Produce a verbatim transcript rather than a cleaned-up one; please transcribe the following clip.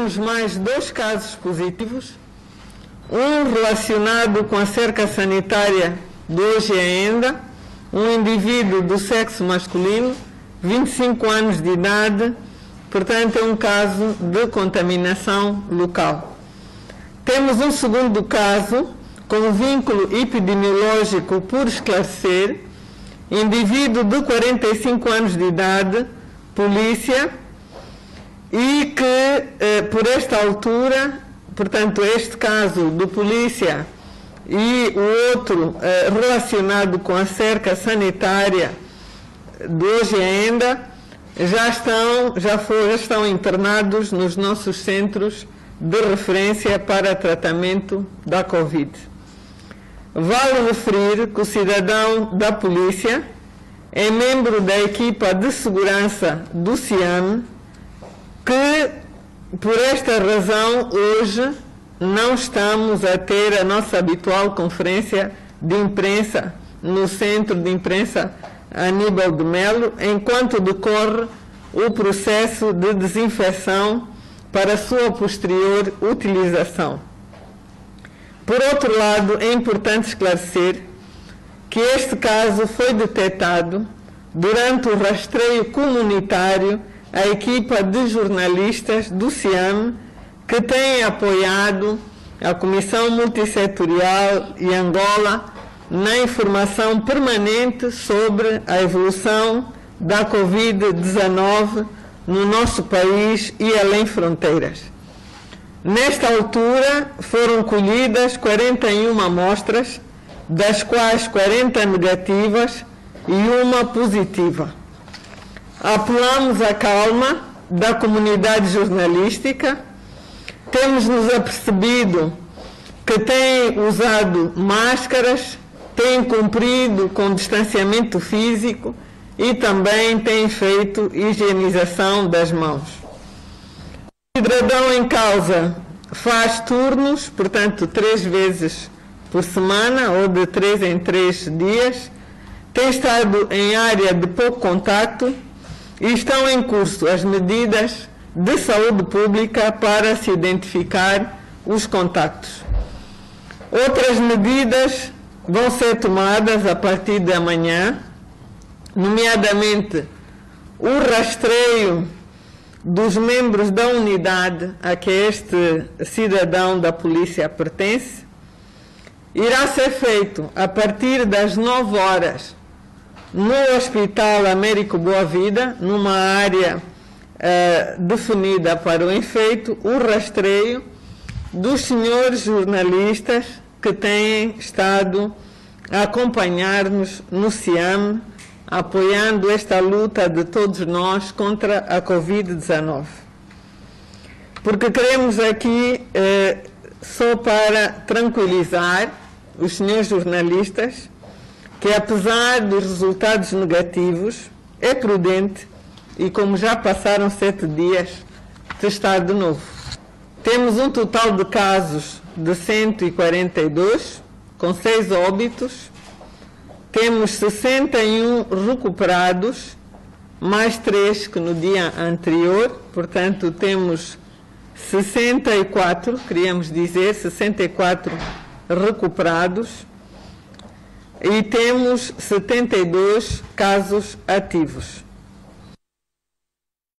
temos mais dois casos positivos, um relacionado com a cerca sanitária de hoje ainda, um indivíduo do sexo masculino, vinte e cinco anos de idade, portanto é um caso de contaminação local. Temos um segundo caso com vínculo epidemiológico por esclarecer, indivíduo de quarenta e cinco anos de idade, polícia, e que eh, por esta altura, portanto este caso do polícia e o outro eh, relacionado com a cerca sanitária de hoje ainda, já estão, já, for, já estão internados nos nossos centros de referência para tratamento da Covid. Vale referir que o cidadão da polícia é membro da equipa de segurança do CIAM, que por esta razão hoje não estamos a ter a nossa habitual conferência de imprensa no centro de imprensa Aníbal de Melo, enquanto decorre o processo de desinfecção para sua posterior utilização. Por outro lado, é importante esclarecer que este caso foi detectado durante o rastreio comunitário à equipa de jornalistas do CIAM, que tem apoiado a Comissão Multissetorial e Angola na informação permanente sobre a evolução da Covid dezenove no nosso país e além fronteiras. Nesta altura foram colhidas quarenta e uma amostras, das quais quarenta negativas e uma positiva. Apelamos à calma da comunidade jornalística, temos nos apercebido que têm usado máscaras, têm cumprido com distanciamento físico e também têm feito higienização das mãos. O cidadão em causa faz turnos, portanto, três vezes por semana ou de três em três dias, tem estado em área de pouco contacto e estão em curso as medidas de saúde pública para se identificar os contactos. Outras medidas vão ser tomadas a partir de amanhã, nomeadamente o rastreio dos membros da unidade a que este cidadão da polícia pertence. Irá ser feito a partir das nove horas no Hospital Américo Boa Vida, numa área uh, definida para o efeito, o rastreio dos senhores jornalistas que têm estado a acompanhar-nos no CIAM, apoiando esta luta de todos nós contra a Covid dezenove. Porque queremos aqui, eh, só para tranquilizar os senhores jornalistas, que apesar dos resultados negativos, é prudente e, como já passaram sete dias, testar de novo. Temos um total de casos de cento e quarenta e dois, com seis óbitos. Temos sessenta e um recuperados, mais três que no dia anterior, portanto temos sessenta e quatro, queríamos dizer, sessenta e quatro recuperados, e temos setenta e dois casos ativos.